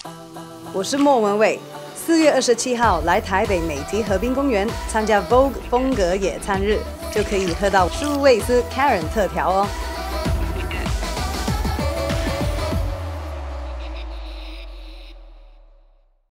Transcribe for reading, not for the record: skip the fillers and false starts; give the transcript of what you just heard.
我是莫文蔚。4月27号来台北美堤河滨公园参加 Vogue 风格野餐日，就可以喝到舒味斯 Karen 特调哦。